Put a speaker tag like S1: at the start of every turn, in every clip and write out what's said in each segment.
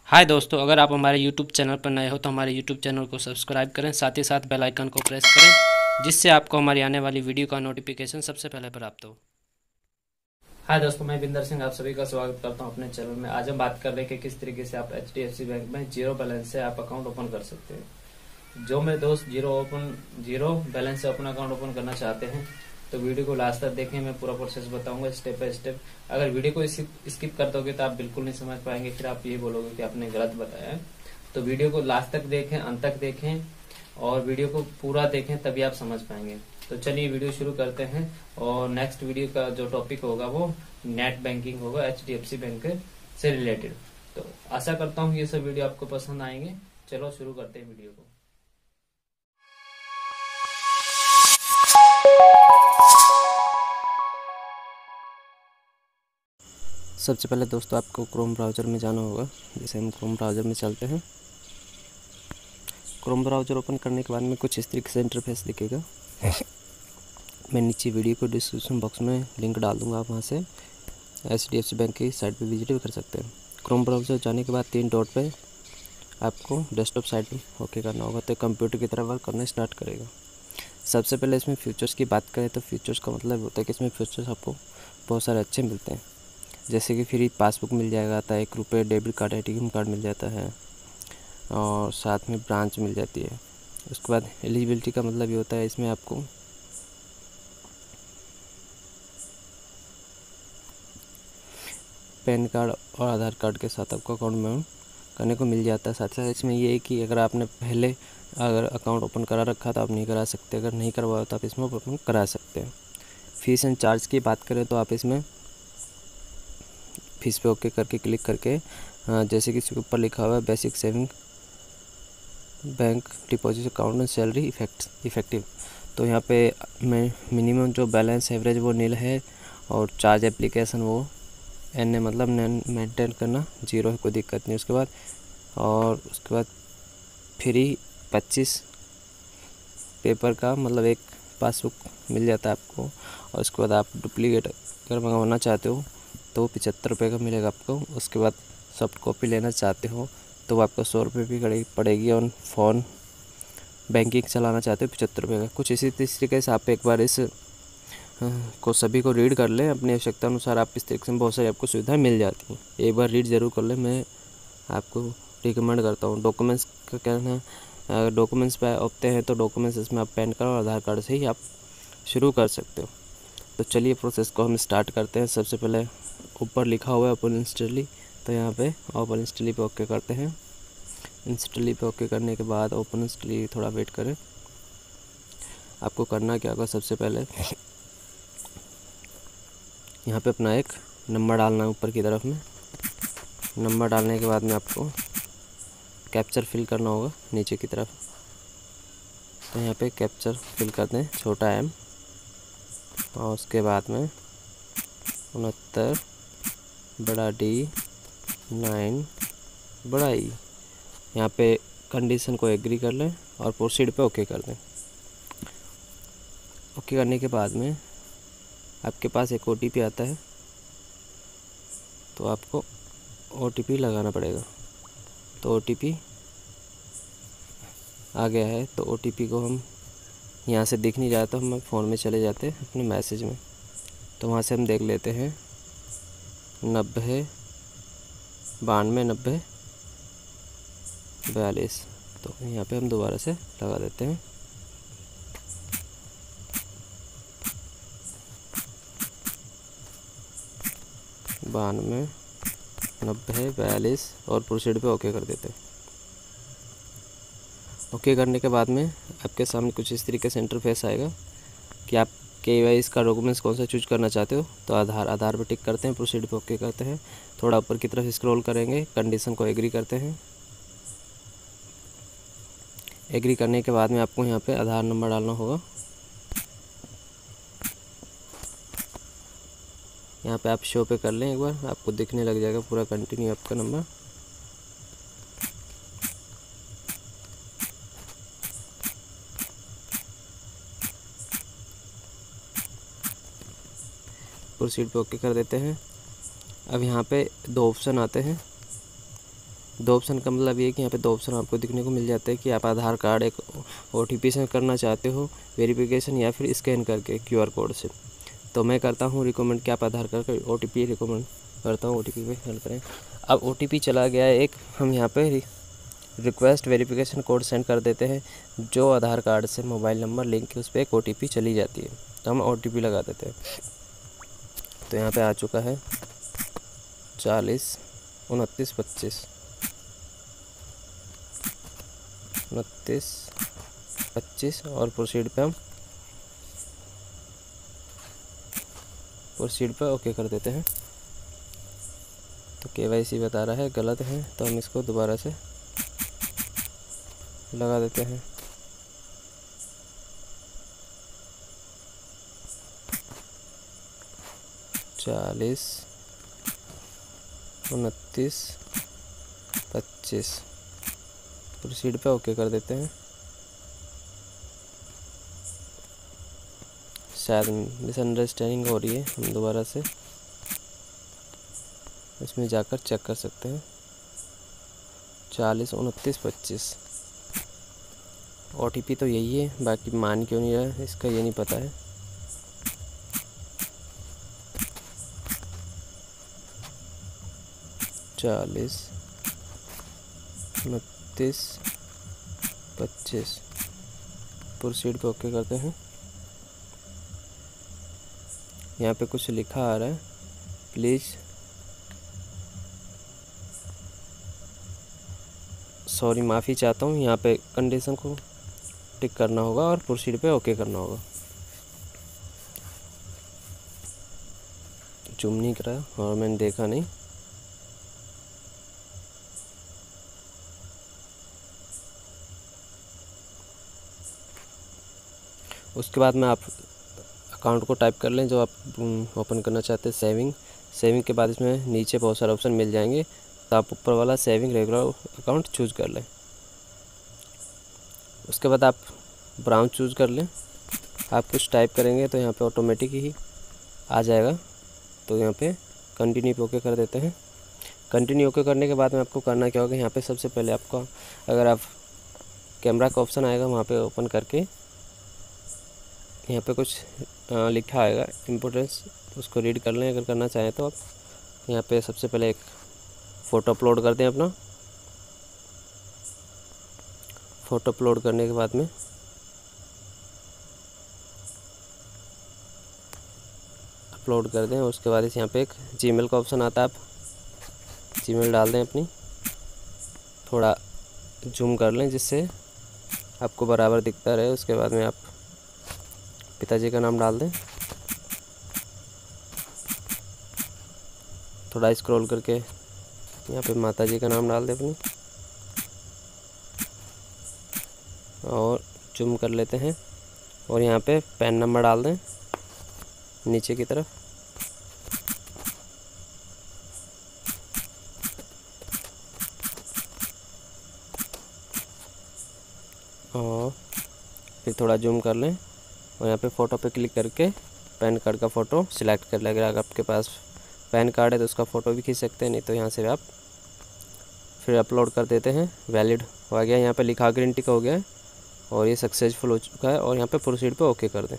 S1: हाय दोस्तों, अगर आप हमारे YouTube चैनल पर नए हो तो हमारे YouTube चैनल को सब्सक्राइब करें, साथ ही साथ बेल आइकन को प्रेस करें जिससे आपको हमारी आने वाली वीडियो का नोटिफिकेशन सबसे पहले प्राप्त हो। हाय दोस्तों, मैं बिंदर सिंह आप सभी का स्वागत करता हूं अपने चैनल में। आज हम बात कर रहे हैं कि किस तरीके से आप HDFC बैंक में जीरो बैलेंस से आप अकाउंट ओपन कर सकते हैं। जो मेरे दोस्त जीरो बैलेंस से अपना अकाउंट ओपन करना चाहते हैं तो वीडियो को लास्ट तक देखें। मैं पूरा प्रोसेस बताऊंगा स्टेप बाय स्टेप। अगर वीडियो को स्किप कर दोगे तो आप बिल्कुल नहीं समझ पाएंगे, फिर आप ये बोलोगे कि आपने गलत बताया है। तो वीडियो को लास्ट तक देखें, अंत तक देखें और वीडियो को पूरा देखें, तभी आप समझ पाएंगे। तो चलिए वीडियो शुरू करते हैं। और नेक्स्ट वीडियो का जो टॉपिक होगा वो नेट बैंकिंग होगा HDFC बैंक से रिलेटेड। तो आशा करता हूँ ये सब वीडियो आपको पसंद आएंगे। चलो शुरू करते हैं वीडियो को।
S2: सबसे पहले दोस्तों आपको क्रोम ब्राउज़र में जाना होगा। जैसे हम क्रोम ब्राउज़र में चलते हैं। क्रोम ब्राउज़र ओपन करने के बाद में कुछ इस तरीके से इंटरफेस दिखेगा। मैं नीचे वीडियो को डिस्क्रिप्शन बॉक्स में लिंक डाल दूंगा, आप वहां से HDFC बैंक की साइट पे विजिट भी कर सकते हैं। क्रोम ब्राउज़र जाने के बाद 3 डॉट पे आपको डेस्कटॉप साइट पे ओके करना होगा, तो कंप्यूटर की तरह वर्क करना स्टार्ट करेगा। सबसे पहले इसमें फीचर्स की बात करें तो फीचर्स का मतलब होता है कि इसमें फीचर्स आपको बहुत सारे अच्छे मिलते हैं। जैसे कि फ्री पासबुक मिल जाएगा, आता है 1 रुपये डेबिट कार्ड ATM कार्ड मिल जाता है और साथ में ब्रांच मिल जाती है। उसके बाद एलिजिबिलिटी का मतलब ये होता है इसमें आपको पैन कार्ड और आधार कार्ड के साथ आपको अकाउंट में करने को मिल जाता है। साथ ही साथ इसमें ये है कि अगर आपने पहले अगर अकाउंट ओपन करा रखा तो आप नहीं करा सकते, अगर नहीं करवाया तो आप इसमें ओपन करा सकते हैं। फीस एंड चार्ज की बात करें तो आप इसमें फीस पे ओके करके क्लिक करके जैसे कि इसके ऊपर लिखा हुआ है basic saving bank deposit account and salary effective, तो यहाँ पे मिनिमम जो बैलेंस एवरेज वो नील है और चार्ज एप्लीकेशन वो एन मतलब मेंटेन करना 0 है, कोई दिक्कत नहीं। उसके बाद फ्री 25 पेपर का मतलब एक पासबुक मिल जाता है आपको। और उसके बाद आप डुप्लीकेट अगर मंगवाना चाहते हो तो 75 रुपये का मिलेगा आपको। उसके बाद सॉफ्ट कॉपी लेना चाहते हो तो आपको 100 रुपये भी पड़ेगी। और फ़ोन बैंकिंग चलाना चाहते हो 75 रुपये का। कुछ इसी तरीके से आप एक बार इस को सभी को रीड कर लें अपनी आवश्यकता अनुसार। आप इस तरीके से बहुत सारी आपको सुविधाएं मिल जाती हैं, एक बार रीड ज़रूर कर लें, मैं आपको रिकमेंड करता हूँ। डॉक्यूमेंट्स का कहना है, अगर डॉक्यूमेंट्स पे आते हैं तो डॉक्यूमेंट्स इसमें आप पैन कार्ड और आधार कार्ड से ही आप शुरू कर सकते हो। तो चलिए प्रोसेस को हम स्टार्ट करते हैं। सबसे पहले ऊपर लिखा हुआ है ओपन इंस्टॉली, तो यहाँ पे ओपन इंस्टॉली पे ओके करते हैं। इंस्टॉली पे ओके करने के बाद ओपन इंस्टॉली थोड़ा वेट करें। आपको करना क्या होगा, सबसे पहले यहाँ पे अपना एक नंबर डालना है ऊपर की तरफ में। नंबर डालने के बाद में आपको कैप्चर फिल करना होगा नीचे की तरफ। तो यहाँ पे कैप्चर फिल करते हैं, छोटा M और उसके बाद में 69 बड़ा D 9 बड़ा E। यहाँ पे कंडीशन को एग्री कर लें और प्रोसीड पे ओके कर दें। ओके करने के बाद में आपके पास एक OTP आता है, तो आपको OTP लगाना पड़ेगा। तो OTP आ गया है, तो OTP को हम यहाँ से दिख नहीं रहा तो हम फ़ोन में चले जाते हैं अपने मैसेज में, तो वहाँ से हम देख लेते हैं 90 92 90 42। तो यहाँ पे हम दोबारा से लगा देते हैं 92 90 42 और प्रोसीड पे ओके कर देते हैं। ओके करने के बाद में आपके सामने कुछ इस तरीके से इंटरफेस आएगा कि आप KYC का डॉक्यूमेंट्स कौन सा चूज करना चाहते हो। तो आधार पे टिक करते हैं, प्रोसीड पे ओके करते हैं। थोड़ा ऊपर की तरफ स्क्रॉल करेंगे, कंडीशन को एग्री करते हैं। एग्री करने के बाद में आपको यहाँ पे आधार नंबर डालना होगा। यहाँ पे आप शो पे कर लें, एक बार आपको दिखने लग जाएगा पूरा कंटिन्यू आपका नंबर। प्रोसीड पे ओके कर देते हैं। अब यहाँ पे 2 ऑप्शन आते हैं, दो ऑप्शन का मतलब ये है कि यहाँ पे दो ऑप्शन आपको दिखने को मिल जाते हैं कि आप आधार कार्ड एक OTP से करना चाहते हो वेरिफिकेशन या फिर स्कैन करके QR कोड से। तो मैं करता हूँ रिकमेंड कि आप आधार कार्ड का OTP रिकमेंड करता हूँ, OTP पे हेल्प करें। अब OTP चला गया है एक, हम यहाँ पे रिक्वेस्ट वेरिफिकेशन कोड सेंड कर देते हैं, जो आधार कार्ड से मोबाइल नंबर लिंक है उस पर एक OTP चली जाती है, तो हम OTP लगा देते हैं। तो यहाँ पे आ चुका है 40 29 25 29 25 और प्रोसीड पे हम प्रोसीड पे ओके कर देते हैं। तो KYC बता रहा है गलत है, तो हम इसको दोबारा से लगा देते हैं। चालीस 29 25 प्रोसीड पे ओके कर देते हैं। शायद मिसअंडरस्टैंडिंग हो रही है, हम दोबारा से इसमें जाकर चेक कर सकते हैं। 40 29 25 OTP तो यही है, बाकी मान क्यों नहीं रहा है इसका ये नहीं पता है। चालीस 29 25 प्रोसीड पे ओके करते हैं। यहाँ पे कुछ लिखा आ रहा है, प्लीज़ सॉरी माफ़ी चाहता हूँ, यहाँ पे कंडीशन को टिक करना होगा और प्रोसीड पे ओके करना होगा। जूम नहीं करा और मैंने देखा नहीं। उसके बाद में आप अकाउंट को टाइप कर लें जो आप ओपन करना चाहते हैं। सेविंग के बाद इसमें नीचे बहुत सारे ऑप्शन मिल जाएंगे, तो आप ऊपर वाला सेविंग रेगुलर अकाउंट चूज कर लें। उसके बाद आप ब्राउन चूज कर लें। आप कुछ टाइप करेंगे तो यहाँ पे ऑटोमेटिक ही आ जाएगा। तो यहाँ पे कंटिन्यू पे ओके कर देते हैं। कंटिन्यू ओके करने के बाद में आपको करना क्या होगा, यहाँ पे सबसे पहले आपका अगर आप कैमरा का ऑप्शन आएगा वहाँ पे ओपन करके यहाँ पे कुछ लिखा आएगा इम्पोर्टेंस, उसको रीड कर लें अगर करना चाहें तो। आप यहाँ पे सबसे पहले एक फ़ोटो अपलोड कर दें अपना। फ़ोटो अपलोड करने के बाद में अपलोड कर दें। उसके बाद इस यहाँ पे एक जीमेल का ऑप्शन आता है, आप जीमेल डाल दें अपनी। थोड़ा जूम कर लें जिससे आपको बराबर दिखता रहे। उसके बाद में आप पिताजी का नाम डाल दें। थोड़ा स्क्रॉल करके यहाँ पे माताजी का नाम डाल दें अपनी, और जूम कर लेते हैं। और यहाँ पे पैन नंबर डाल दें नीचे की तरफ। और फिर थोड़ा जूम कर लें और यहाँ पे फ़ोटो पे क्लिक करके पैन कार्ड का फ़ोटो सिलेक्ट कर लें। अगर आपके पास पैन कार्ड है तो उसका फ़ोटो भी खींच सकते हैं, नहीं तो यहाँ से आप फिर अपलोड कर देते हैं। वैलिड हो गया, यहाँ पे लिखा ग्रीन टिक हो गया है और ये सक्सेसफुल हो चुका है। और यहाँ पे प्रोसीड पे ओके कर दें।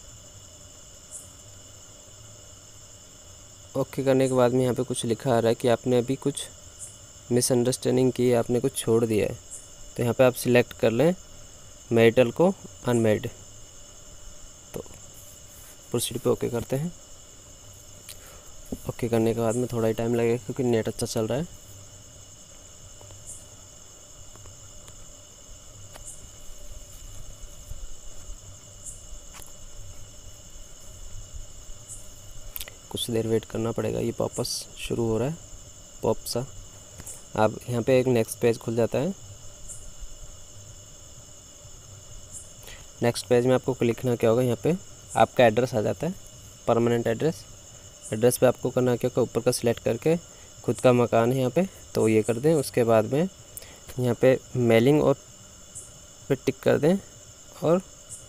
S2: ओके करने के बाद में यहाँ पे कुछ लिखा आ रहा है कि आपने अभी कुछ मिसअंडरस्टैंडिंग की है, आपने कुछ छोड़ दिया है। तो यहाँ पे आप सिलेक्ट कर लें मैरिटल को अनमैरिड। तो प्रोसीड पे ओके करते हैं। ओके करने के बाद में थोड़ा ही टाइम लगेगा क्योंकि नेट अच्छा चल रहा है। कुछ देर वेट करना पड़ेगा, ये वापस शुरू हो रहा है पॉप सा। अब यहाँ पे एक नेक्स्ट पेज खुल जाता है। नेक्स्ट पेज में आपको लिखना क्या होगा, यहाँ पे आपका एड्रेस आ जाता है, परमानेंट एड्रेस पे आपको करना क्या होगा, ऊपर का सिलेक्ट करके खुद का मकान है यहाँ पे तो ये कर दें। उसके बाद में यहाँ पे मेलिंग और पे टिक कर दें और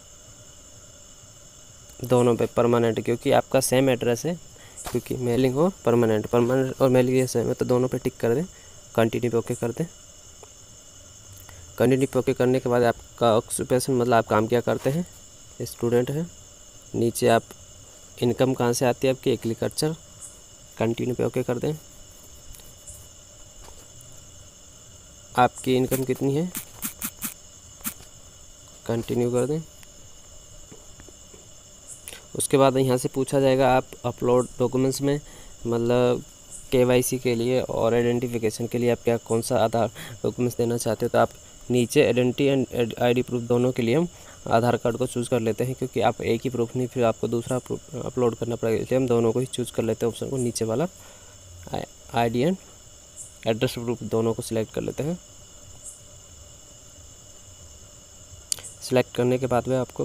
S2: दोनों पे परमानेंट, क्योंकि आपका सेम एड्रेस है। क्योंकि मेलिंग और परमानेंट और मेलिंग ये सेम है तो दोनों पे टिक कर दें। कंटिन्यू पे ओके कर दें। कंटिन्यू पे ओके करने के बाद आपका ऑक्यूपेशन मतलब आप काम क्या करते हैं, स्टूडेंट है। नीचे आप इनकम कहाँ से आती है आपकी, एग्रीकल्चर। कंटिन्यू पे ओके कर दें। आपकी इनकम कितनी है, कंटिन्यू कर दें। उसके बाद यहाँ से पूछा जाएगा आप अपलोड डॉक्यूमेंट्स में मतलब KYC के लिए और आइडेंटिफिकेशन के लिए आप क्या कौन सा आधार डॉक्यूमेंट्स देना चाहते हो। तो आप नीचे आइडेंटिटी एंड ID प्रूफ दोनों के लिए हम आधार कार्ड को चूज़ कर लेते हैं, क्योंकि आप एक ही प्रूफ नहीं फिर आपको दूसरा प्रूफ अपलोड करना पड़ेगा, इसलिए हम दोनों को ही चूज़ कर लेते हैं ऑप्शन को। नीचे वाला ID एंड एड्रेस प्रूफ दोनों को सिलेक्ट कर लेते हैं। सिलेक्ट करने के बाद में आपको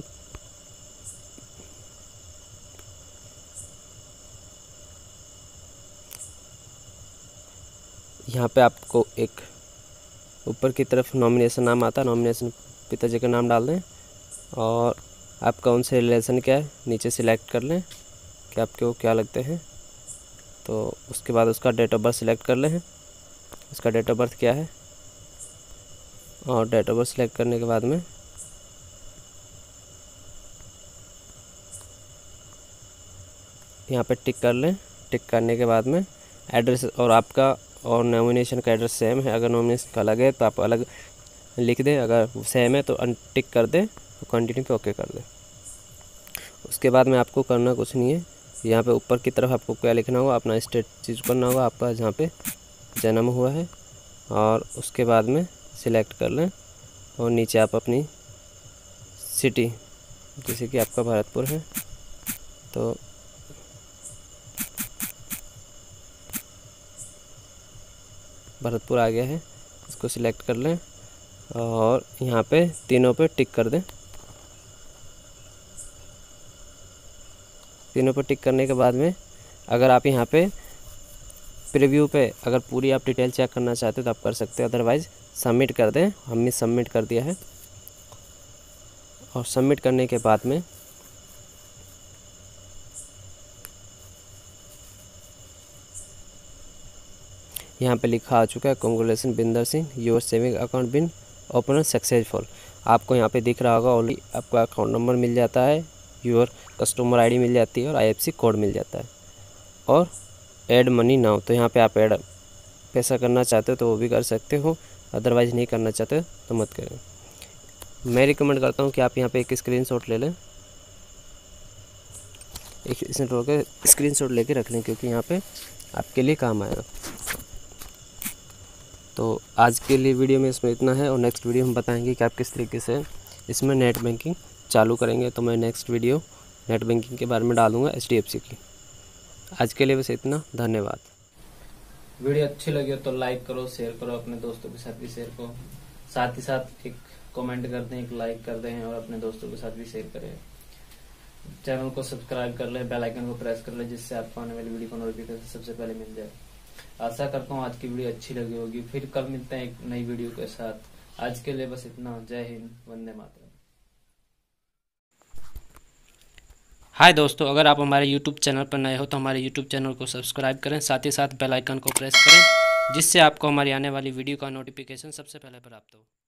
S2: यहाँ पे आपको एक ऊपर की तरफ नॉमिनेशन नाम आता है, नॉमिनेशन पिताजी का नाम डाल दें और आपका उनसे रिलेशन क्या है नीचे सिलेक्ट कर लें कि आपके वो क्या लगते हैं। तो उसके बाद उसका डेट ऑफ बर्थ सिलेक्ट कर लें, उसका डेट ऑफ बर्थ क्या है, और डेट ऑफ बर्थ सिलेक्ट करने के बाद में यहाँ पे टिक कर लें। टिक करने के बाद में एड्रेस और आपका और नॉमिनेशन का एड्रेस सेम है, अगर नॉमिनेशन का अलग है तो आप अलग लिख दें, अगर सेम है तो अनटिक कर दें, तो कंटिन्यू पे ओके कर दें। उसके बाद में आपको करना कुछ नहीं है, यहाँ पे ऊपर की तरफ आपको क्या लिखना होगा, अपना स्टेट चीज़ करना होगा, आपका जहाँ पे जन्म हुआ है, और उसके बाद में सिलेक्ट कर लें और नीचे आप अपनी सिटी, जैसे कि आपका भरतपुर है तो भरतपुर आ गया है, इसको सिलेक्ट कर लें और यहाँ पे तीनों पे टिक कर दें। तीनों पे टिक करने के बाद में अगर आप यहाँ पे प्रीव्यू पे अगर पूरी आप डिटेल चेक करना चाहते हो तो आप कर सकते हो, अदरवाइज़ सबमिट कर दें। हमने सबमिट कर दिया है और सबमिट करने के बाद में यहाँ पे लिखा आ चुका है, congratulation Binder Singh, your saving account been open successful. आपको यहाँ पे दिख रहा होगा ऑलरेडी आपका अकाउंट नंबर मिल जाता है, योर कस्टमर ID मिल जाती है और IFSC कोड मिल जाता है, और ऐड मनी नाउ, तो यहाँ पे आप ऐड पैसा करना चाहते हो तो वो भी कर सकते हो, अदरवाइज़ नहीं करना चाहते तो मत करें। मैं रिकमेंड करता हूँ कि आप यहाँ पे एक स्क्रीनशॉट ले लें, एक स्क्रीनशॉट लेके रख लें, क्योंकि यहाँ पे आपके लिए काम आएगा। तो आज के लिए वीडियो में इसमें इतना है, और नेक्स्ट वीडियो हम बताएंगे कि आप किस तरीके से इसमें नेट बैंकिंग चालू करेंगे। तो मैं नेक्स्ट वीडियो नेट बैंकिंग के बारे में डालूंगा HDFC की। आज के लिए बस इतना, धन्यवाद।
S1: वीडियो अच्छी लगी हो तो लाइक करो, शेयर करो, अपने दोस्तों के साथ भी शेयर करो, साथ ही साथ एक कमेंट कर दें, एक लाइक कर दें और अपने दोस्तों के साथ भी शेयर करें। चैनल को सब्सक्राइब कर ले, बेल आइकन को प्रेस कर ले, जिससे आपको आने वाली वीडियो का नोटिफिकेशन सबसे पहले मिल जाए। आशा करता हूँ आज की वीडियो अच्छी लगी होगी। फिर कल मिलते हैं एक नई वीडियो के साथ। आज के लिए बस इतना। जय हिंद, वंदे मातरम। हाय दोस्तों, अगर आप हमारे YouTube चैनल पर नए हो तो हमारे YouTube चैनल को सब्सक्राइब करें, साथ ही साथ बेल आइकन को प्रेस करें, जिससे आपको हमारी आने वाली वीडियो का नोटिफिकेशन सबसे पहले प्राप्त हो।